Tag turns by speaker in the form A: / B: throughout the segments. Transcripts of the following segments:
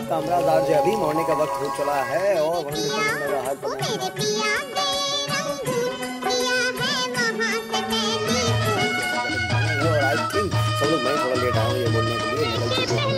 A: आपका अमराज आरजे अभी मॉर्निंग का वक्त हो चला है और आई थिंक सब लोग मैं थोड़ा लेट आया हूँ ये बोलने के लिए निकल चुके हैं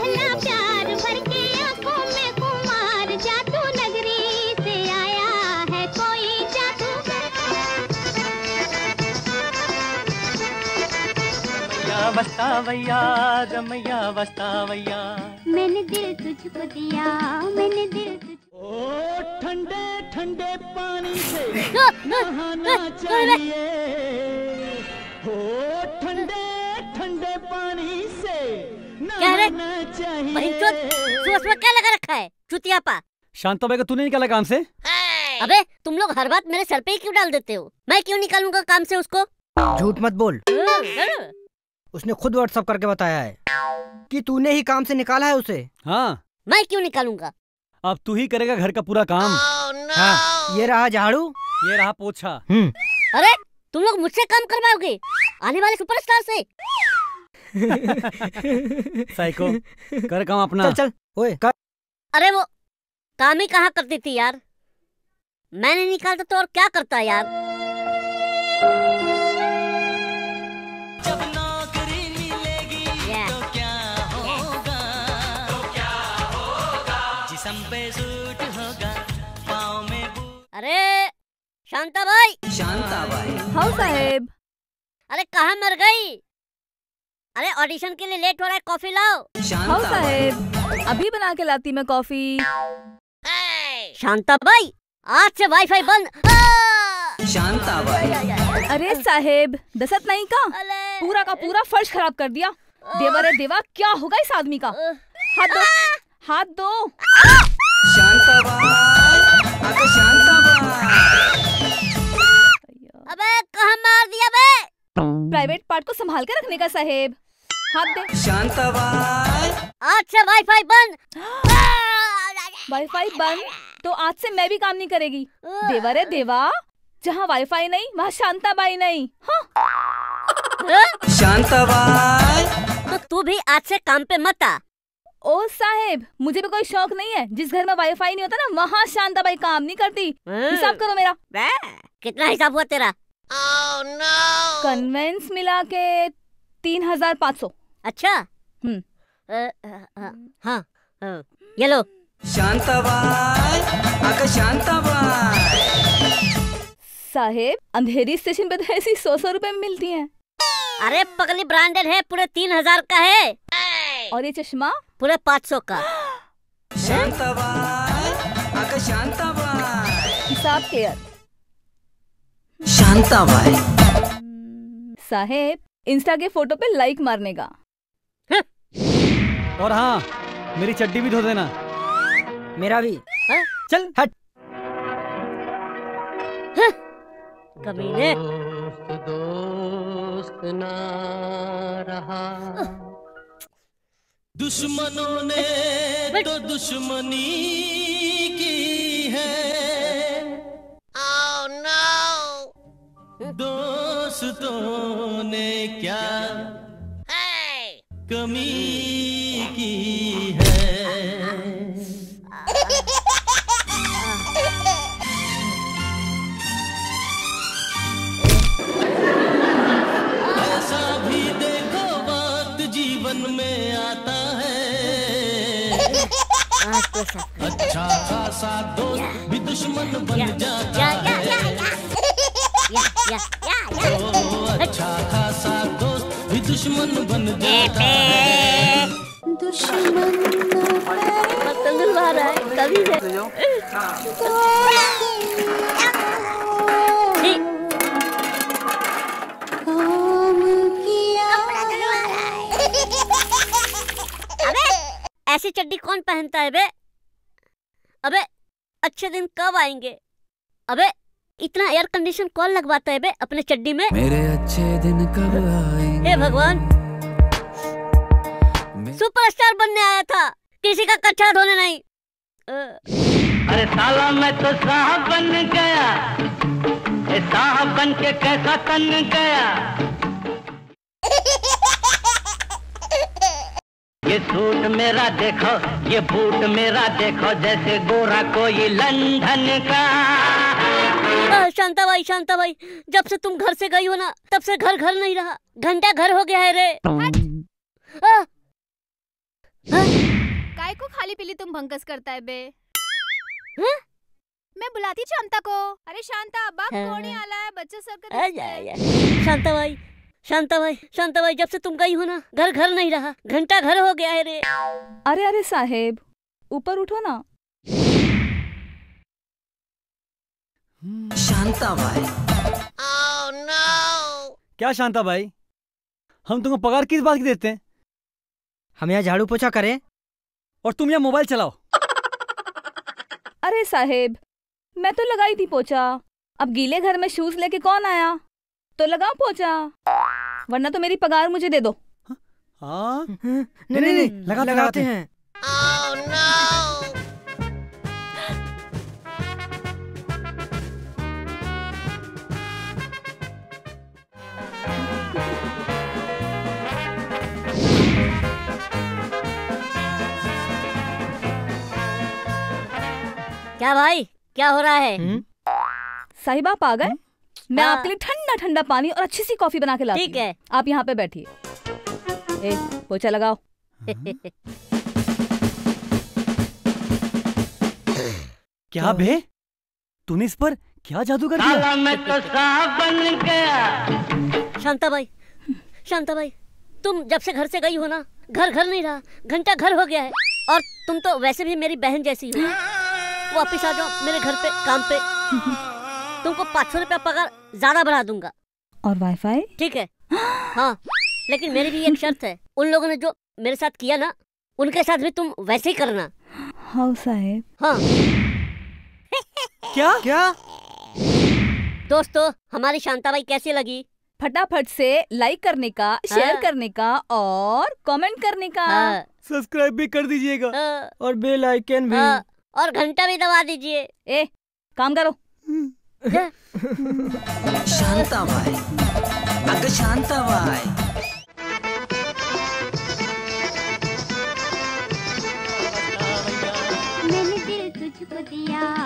B: वस्तावैया रमैया वस्तावैया
C: मैंने दिल तुझको दिया, मैंने दिल तुझको।
B: ओ ठंडे ठंडे पानी से नहाना चाहिए, हो ठंडे ठंडे पानी से नहाना चाहिए।
D: सुबह क्या लगा रखा है चुतियापा?
E: शांता का तूने निकाला काम से?
D: अबे तुम लोग हर बात मेरे सर पे ही क्यों डाल देते हो? मैं क्यों निकालूंगा काम से उसको?
F: झूठ मत बोल, उसने खुद व्हाट्सएप करके बताया है कि तूने ही काम से निकाला है उसे।
E: हाँ,
D: मैं क्यों निकालूंगा?
E: अब तू ही करेगा घर का पूरा काम।
F: हाँ, ये रहा झाड़ू,
E: ये रहा पोछा।
D: अरे तुम लोग मुझसे काम करवाओगे आने वाले सुपरस्टार से?
E: साइको, कर काम अपना।
F: चल चल ओए कर।
D: अरे वो काम ही कहाँ करती थी यार, मैंने निकालता तो और क्या करता यार। अरे शांता भाई।
F: शांता भाई।
G: हाँ साहेब।
D: अरे कहाँ मर गई? अरे ऑडिशन के लिए लेट हो रहा है, कॉफी लाओ।
G: हाँ साहेब, अभी बना के लाती मैं कॉफी।
D: शांता भाई आज से वाईफाई बंद।
F: शांता भाई।
G: अरे साहेब दसत नहीं का पूरा का पूरा फर्श खराब कर दिया। देवा रे देवा, क्या होगा इस आदमी का? हाथ दो, हाथ दो।
F: शांता भाई, अबे शांता भाई।
D: अबे कहाँ मार दिया बे?
G: प्राइवेट पार्ट को संभाल के रखने का साहेब। हाथ दे।
F: शांता भाई।
D: आज से वाईफाई बंद।
G: वाईफाई बंद तो आज से मैं भी काम नहीं करेगी। देवा रे देवा, जहाँ वाईफाई नहीं वहाँ शांता बाई नहीं। हाँ?
F: शांता भाई।
D: तो तू भी आज से काम पे मत आ।
G: ओ साहेब, मुझे भी कोई शौक नहीं है। जिस घर में वाईफाई नहीं होता ना वहाँ शांता बाई काम नहीं करती। हिसाब करो मेरा।
D: कितना हिसाब हुआ तेरा?
G: कन्वेंस मिला के 3500।
D: अच्छा। हाँ ये लो।
F: शांता भाई, आका शांता भाई।
G: साहेब अंधेरी स्टेशन पे तो ऐसी 100 रुपए में मिलती हैं।
D: अरे पगली ब्रांडेड है, पूरे 3000 का है।
G: और ये चश्मा
D: पूरे 500 का।
F: शांता भाई, आका शांता भाई।
G: हिसाब केयर।
F: शांता भाई।
G: साहेब इंस्टा के फोटो पे लाइक मारने का।
E: और हाँ, मेरी चड्डी भी धो देना।
F: मेरा भी।
E: चल हट।
D: कमीने।
B: दोस्त ना रहा, दुश्मनों ने तो दुश्मनी की है। Oh no! दोस्तों ने क्या कमी की है। ऐसा भी देखो वक्त जीवन में आता है, अच्छा खासा दोस्त भी दुश्मन बन जाता है। अच्छा खासा दोस्त भी दुश्मन बन जाता है।
C: दुश्मन
D: कभी से। अबे ऐसी चड्डी कौन पहनता है बे? अबे अच्छे दिन कब आएंगे? अबे इतना एयर कंडीशन कौन लगवाता है बे अपने चड्डी में?
H: मेरे अच्छे दिन कब आएंगे?
D: हे भगवान, सुपरस्टार बनने आया था, किसी का कच्चा धोने नहीं।
B: अरे साला मैं तो साहब बन गया, साहब बन के कैसा तन गया। ये सूट मेरा देखो, ये बूट मेरा देखो, जैसे गोरा कोई लंदन का।
D: शांता भाई, जब से तुम घर से गई हो ना, तब से घर घर नहीं रहा, घंटा घर हो गया है रे।
I: काय को खाली पीली तुम भंकस करता है बे?
D: हाँ?
I: मैं बुलाती शांता को। अरे शांता, बाप कोणी आला है, बच्चा
D: शांता भाई, जब से तुम गई हो ना, घर घर नहीं रहा, घंटा घर हो गया है रे।
G: अरे साहेब, ऊपर उठो ना।
H: शांता भाई।
A: Oh, no!
E: क्या शांता भाई, हम तुमको पगार किस बात की देते हैं?
F: हम यहाँ झाड़ू पोछा करें
E: और तुम यहाँ मोबाइल चलाओ।
G: अरे साहेब, मैं तो लगाई थी पोछा। अब गीले घर में शूज लेके कौन आया? तो लगाओ पोछा, वरना तो मेरी पगार मुझे दे दो।
E: हाँ?
F: नहीं, लगाते हैं।
A: Oh, no!
D: क्या भाई, क्या हो रहा है?
G: साहिब आप आ गए? मैं आपके लिए ठंडा ठंडा पानी और अच्छी सी कॉफी बना के लाती हूँ।
D: ठीक है,
G: आप यहाँ पे बैठिए। पोछा लगाओ।
E: क्या बे, तूने इस पर क्या जादू कर दिया?
B: मैं तो सांप बन गया।
D: शांता भाई, तुम जब से घर से गई हो ना, घर घर नहीं रहा, घंटा घर हो गया है। और तुम तो वैसे भी मेरी बहन जैसी हो। वापिस आ जाओ मेरे घर पे काम पे, तुमको 500 रुपया पगार ज्यादा बढ़ा दूंगा।
G: और वाईफाई?
D: ठीक है। हाँ, लेकिन मेरी भी एक शर्त है, उन लोगों ने जो मेरे साथ किया ना, उनके साथ भी तुम वैसे ही करना।
G: हाँ साहेब।
D: हाँ।
F: क्या?
D: दोस्तों, हमारी शांता बाई कैसी लगी?
G: फटाफट से लाइक करने का, शेयर करने का और कमेंट करने का।
E: सब्सक्राइब भी कर दीजिएगा
F: और बेल आइकन भी।
D: और घंटा भी दबा दीजिए।
G: काम करो।
H: शांता भाई, अगर शांता भाई।
C: मैंने दिल तुझको दिया